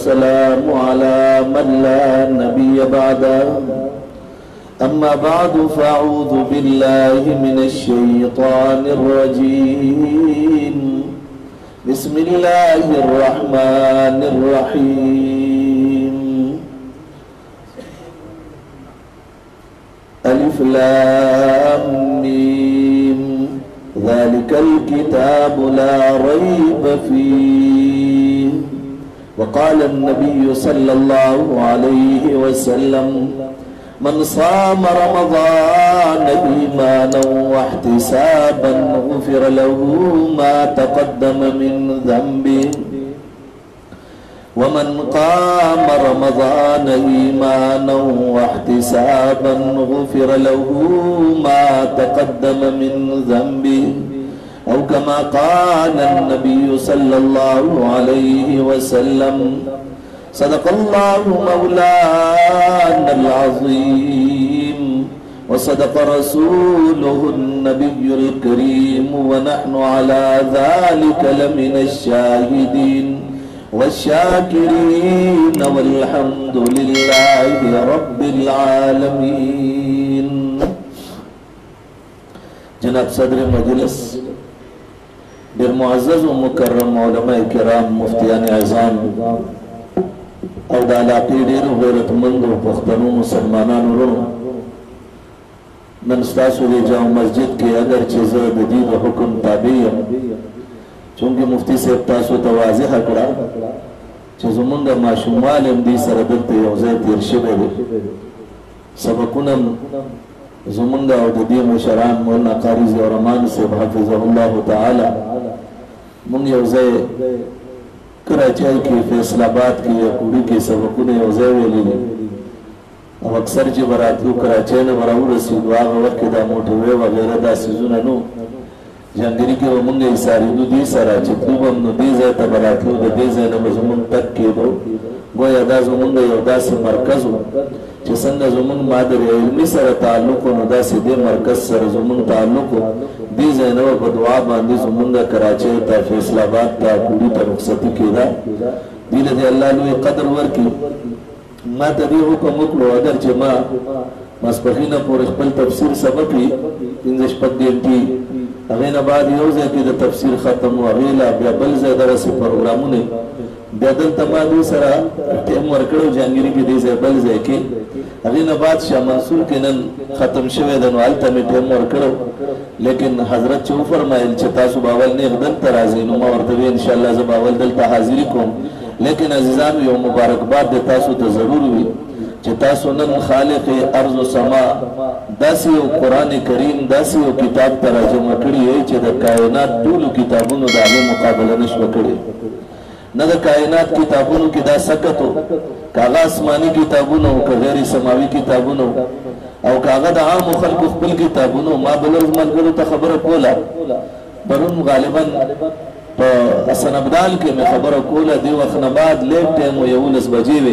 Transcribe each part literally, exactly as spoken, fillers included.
والسلام على من لا نبي بعده أما بعد فأعوذ بالله من الشيطان الرجيم بسم الله الرحمن الرحيم ألف لام ميم ذلك الكتاب لا ريب فيه وقال النبي صلى الله عليه وسلم من صام رمضان إيمانا واحتسابا غفر له ما تقدم من ذنبه ومن قام رمضان إيمانا واحتسابا غفر له ما تقدم من ذنبه أو كما قال النبي صلى الله عليه وسلم صدق الله مولانا العظيم وصدق رسوله النبي الكريم ونحن على ذلك لمن الشاهدين والشاكرين والحمد لله رب العالمين. जनाब सदर मजलिस डेर मुअज़्ज़ज़ व मुकर्रम उलमा किराम मुफ्तियान आज़ाम और दालाक़ी डेर गैरतमंद व पुख्तनू मुसलमानान रो नस्तासु जाओ मस्जिद के अगर चीज़ दीन व हुक्म ताबीयम चूंकि मुफ्ती से तासु तवाज़ेह करा चीज़ुमंगा माशूमाल दी सरदत यौज़े तिरशिबे सबकुनम जुमंगा और दी मुशरान मौलाना क़ारी और अमान से हफ़िज़हुल्लाह ताला मुंग यौज़े कराची की फैसलाबाद की कुड़ी के सबकुने यौज़े वेली अब अक्सर जी बरातू कराची ने बराऊ रसीद वाग वक्त दा मोटरवे वगैरह दा सीज़ुना नो जंगरी के वो मुंगे इसारी दो दी सारा चित्तू बम नो दी ज़ात बरातू द दी ज़ात न मज़मून तक के दो गोया दा ज़ुमंगे यौदा से मरकज़ हो जिसंग ज़ुमंग मादर इल्मी सर ताल्लुक़ हो नदा से दे मरकज़ सर ज़ुमंग ताल्लुक़ हो दी ज़ात न बदवा बांधी ज़ुमंगा कराची ता फैसलाबाद ता कुड़ी ता रुखसती केदा दिल दे अल्लाह लो कदर वर की मा तभी हो को मुकलो अदर जमा मस्पखीना पूरे खपल तफसीर सबकी इंजश पद्यंती अगेना बाद योज़े की द तफसीर ख़त्म हुआ अगेला बेबल ज़्यादा से प्रोग्रामों ने बेदल तमादू सरा टेम वर्कड़ो जंगीरी की दी ज़बल ज़े की अगेना बाद शाह मंसूर के नन ख़त्म शवे दनवाल तमे टेम वर्कड़ो लेकिन हज़रत चौफर माइल चतासु बावल ने गदन तराज़ी नुमा वर्तवे इंशाअल्लाह ज़बावल दल ताहाज़िरी कोम लेकिन अज़ीज़ान यो मुबारकबाद देतासु तो ज़रूर हुई चितासु नन खालिक़ अर्ज़ समा दासी ओ कुरान करीम दासी ओ किताब तराजुमा कड़ी है चे द कायनात टूलु किताबुनो दागे मुकाबला नश्व कड़ी न द कायनात किताबुनो की दा सकतो कागा आसमानी किताबुनो का गैर समावी किताबुनो और कागा दा आम खल्क़ खपल किताबुनो मा बलर्ज़ मलगरो ता खबर कोला बरुन गालिबन हसन अब्दाल के में खबर कोला दी वक्त बाद लेट टाइम यौलस बजीवे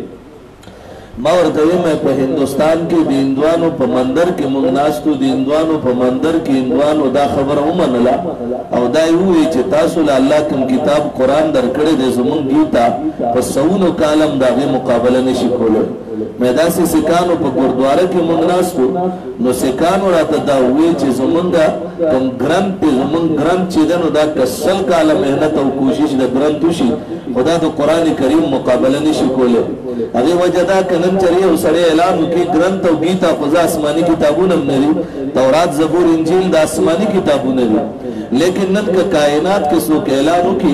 मावर दवे में पे हिंदुस्तान के दीनद्वानो पे मंदर के मुगनास्तु दीनद्वानो पे मंदर के इंद्वानो दा खबर उमनला और दाई हुई चितासुल अल्लाह के किताब कुरान दर कड़े दे जुमुन गीता पे सऊनो कालम दागे मुकाबला ने शिकोले मैदा से सिकानो पे गुरुद्वारे के मुगनास्तु नो सिकानो रात दा हुई चे जुमुंगा कम ग्रंथ पे जुमुन ग्रंथ चीज़न दा कसल कालम मेहनत और कोशिश दा ग्रंथ उशी खुदा तो कुरान करीम मुकाबला ने शिकोले अगे वजदा कनन चरिए उसरे ऐलान की ग्रंथ और गीता खुदा आसमानी किताबों ने नरी तौरात ज़बूर इंजील दा आसमानी किताबों ने लेकिन नन का कायनात के सो के ऐलान की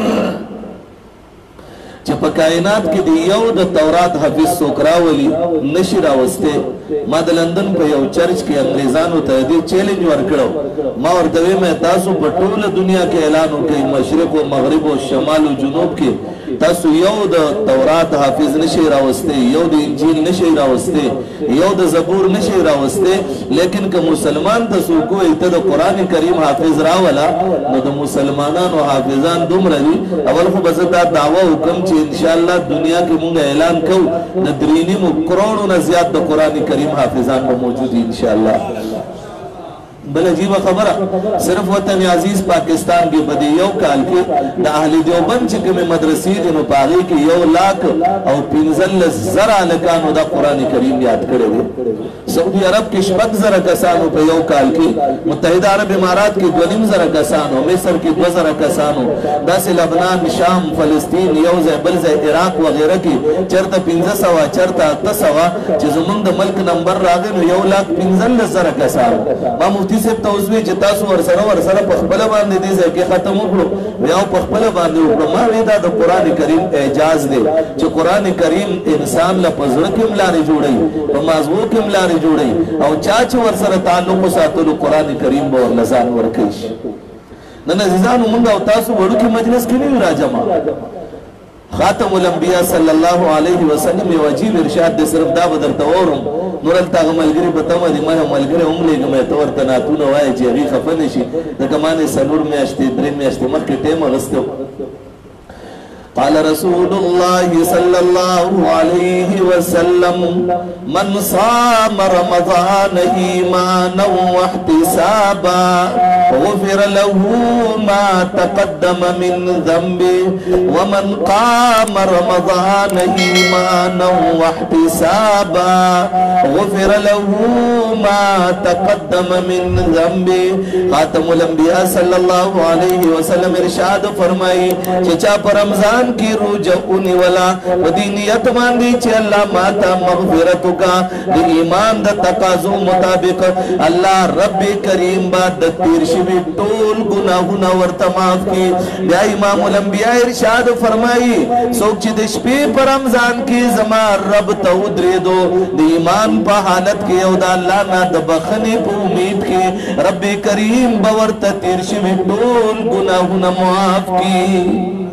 जब कायनात की दियाओ द तौरात हफीज सोकरावली नशिर अवस्थे माद लंदन पे यो चर्च के अंग्रेजानो तहदी चैलेंज वर्कड़ो मा और दवे में तासु बटोल दुनिया के ऐलान के मशरिक व मगरिब व शमाल व जुनूब के तासु यो द तौरात हाफिज नशिर अवस्थे यो द इंजील नशिर अवस्थे यो द ज़बूर नशिर अवस्थे लेकिन के मुसलमान तसु को इतद कुरान करीम हाफिज रावला न द मुसलमानान व हाफिजान दुम रही अवल को बसता दावा हुक्म चे इंशाअल्लाह दुनिया के मुंगा ऐलान कऊ न दरीनी मु करोड़ों न ज़्यादा द कुरान करीम हाफिजान में मौजूद इंशाअल्लाह بل عجیب خبره صرف وطن عزیز پاکستان کې بدی یو کال کې د اهل دیوبند چې کومه مدرسې دي نو پاغي کې یو لاک او پنځل زره لکانو د قران کریم یاد کړی دی سعودي عرب کې شپږ زره کسانو په یو کال کې متحده عرب امارات کې دوه نیم زره کسانو مصر کې دوه زره کسانو داسې لبنان شام فلسطین یو ځای بل ځای عراق وغیرہ کې چرته پنځه سوه چرته اته سوه چې زمونږ د ملک نمبر راغی نو یو لاک پنځلس زره کسانو ما مفتي صاحب ته اوس وی چې تاسو ورسره ورسره په خپل باندې دې ځای کې ختم وکړو بیا په خپل باندې وکړو ما وی دا د قران کریم اعجاز دی چې قران کریم انسان له پزړه کې ملاري جوړي په مازغو کې ملاري جوړي او چا چې ورسره تعلق ساتلو قران کریم به ورلزان ورکړي نن عزیزانو موږ او تاسو وړو کې مجلس کې نه راځم خاتم الانبیاء صلی الله علیه وسلم یو عجیب ارشاد دې صرف دا بدر تورم نور التا ملګری په تمه دي ما ملګری هم لګم ته ورته ناتونه وای چې غي خفن شي د کمانه سنور میاشتې درې میاشتې مخکې ټیم غستو قال رسول الله صلى الله عليه وسلم من صام رمضان إيمانا واحتسابا غفر له ما تقدم من ذنبه ومن قام رمضان إيمانا واحتسابا غفر له ما تقدم من ذنبه خاتم الانبیاء صلی اللہ علیہ وسلم ارشاد فرمائی چچا پر رمضان کی روجہ انی ولا ودی نیت ماندی چھ اللہ ماتا مغفرتو کا دی ایمان دا تقاضو مطابق اللہ رب کریم باد دا تیرشوی ٹول گناہونا ورتماف کی بیا امام الانبیاء ارشاد فرمائی سوک چی دشپی پر رمضان کی زمان رب تودری دو دی ایمان پا حالت کی او دا اللہ نا دا بخنی پا امید کی رب کریم باورتا تیرشوی ٹول گناہونا معاف کی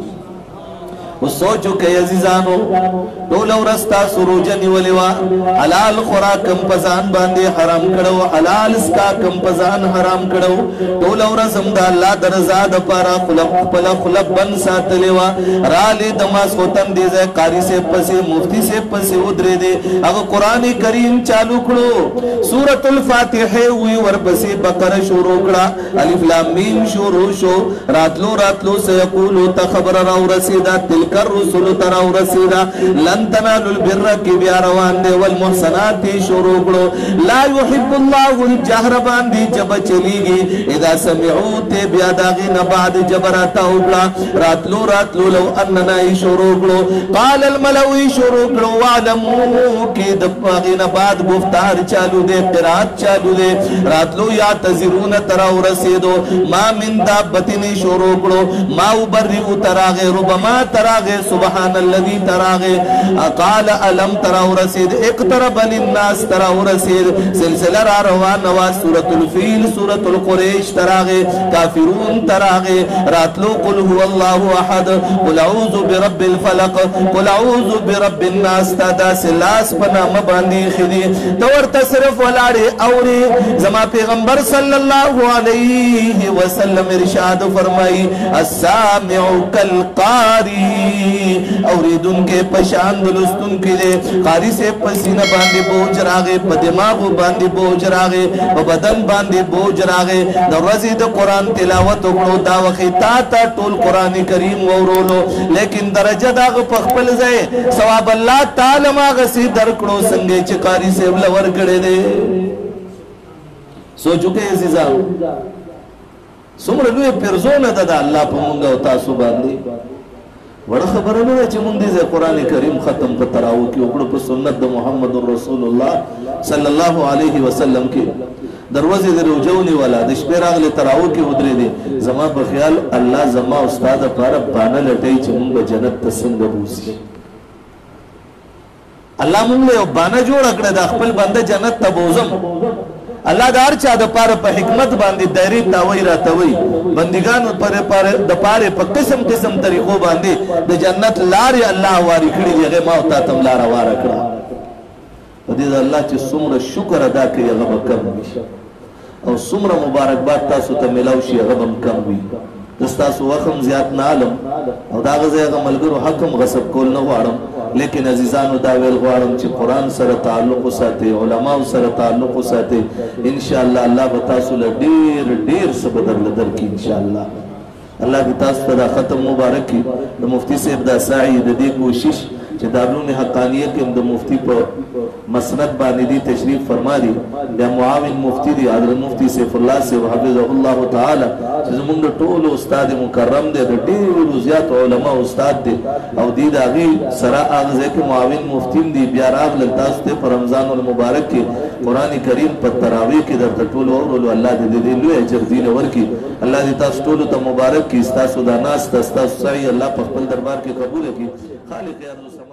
سوچو کہ عزیزانو ټول ورستا سروجنی ولوا حلال خوراکم پزان باندې حرام کړو حلال اسکا کم پزان حرام کړو ټول ورسم د الله درزا د پارا خلق خپل خلق بن ساتلوا را لې دماس وطن دې ځای قاری سے پسې مفتی سے پسې ودرې دې هغه قران کریم چالو کړو سورۃ الفاتحه وی ورپسې بقره شروع کړه الف لام میم شروع شو راتلو راتلو سيقولو تخبر را رسیدا تلک الرسل ترى ورسیدا لن تنالوا البر کی بیا روان دے والمحسنات شروع کرو لا يحب الله الجهر باندی جب چلیگی اذا سمعو تے بیا داغین بعد جبراتا اگلا راتلو راتلو لو اننا شروع کرو قال الملوی شروع کرو وعلمو کی دفاغین بعد گفتار چالو دے قرآت چالو دے راتلو یا تزرون ترى ورسیدو ما من دابتنی شروع کرو ما ابرئو تراغ ربما تراغ سبحان الذي تراغ قال علم ترى ورسید اقترب للناس ترى ورسید سلسلہ را روان نواز سورة الفیل سورة القریش تراغ کافرون تراغ راتلو قل هو الله احد قل اعوذ برب الفلق قل اعوذ برب الناس تادا سلاس پنا مباندی خدی دور تصرف والاری اوری زما پیغمبر صلی اللہ علیہ وسلم ارشاد فرمائی السامع کالقاری اوریدن کے پشاند لستن کے لئے قاری سے پسینہ باندے بوجھ راغے پا دماغ باندے بوجھ راغے پا بدن باندے بوجھ راغے در رزید قرآن تلاوت اکڑو دا وقی تا تا ٹول قرآن کریم ورولو لیکن درجہ داغ پخپل زائے ثواب اللہ تعالی ماغسی درکڑو سنگے چی قاری سے بلور کڑے دے سو چکے عزیزان سمرلوی پرزون دا دا اللہ پا منگا و تاسو باندے وڑا خبر ہے چې مونږ دې قرآن کریم ختم په تراو کې وکړو په سنت د محمد رسول الله صلی الله علیه وسلم کې دروازه د روجونی والا د شپې راغله تراو کې ودرې دي زما په خیال الله زما استاد لپاره باندې لټای چې مونږ جنت ته څنګه بوزي الله مونږ له باندې جوړ کړی د خپل بنده جنت ته بوزم اللہ دار چاہ دا پارا پا حکمت باندی دائری تاوی را تاوی بندگان دا پارے پا قسم قسم طریقوں باندی دا جنت لاری اللہ واری کھڑی دی غیر ماؤتا تم لارا وارا کھڑا و دید اللہ چی سمر شکر ادا کری غم کم بھی او سمر مبارک بات تاسو تا ملاوشی غم کم بھی دستاسو وخم زیاد نالم او دا غزی غم ملگر و حکم غصب کول نوارم لیکن عزیزانو دا ویل غواړم چې قرآن سره تعلق وساتئ علماو سره تعلق وساتئ انشاءالله الله به تاسو له ډېر ډېر څه به درله درکړي انشاءالله الله دې تاسو ته دا ختم مبارک کړي د مفتي صاحب دا سعی د دې کوشش چې دارالعلوم حقانیه کې هم د مفتي په مسند باندې دي تشریف فرما دي بیا معاون مفتی دي حضرت مفتی سیف الله صاحب حفظه الله تعالی چې زموږ د ټولو استاد مکرم دی د ډېرو زیات علما استاد دی او دې د هغې سره هغه ځای کې معاون مفتي دي بیا راغلل تاسو ته په رمضان المبارک کې قرآن کریم په تراویح کې درته ټولو اورولو الله دې دې لوی اجر دین ورکړي الله دې تاسو ټولو ته مبارک کړي ستاسو دا ناسته ستاسو سعی الله په خپل دربار کې قبول کړي خالق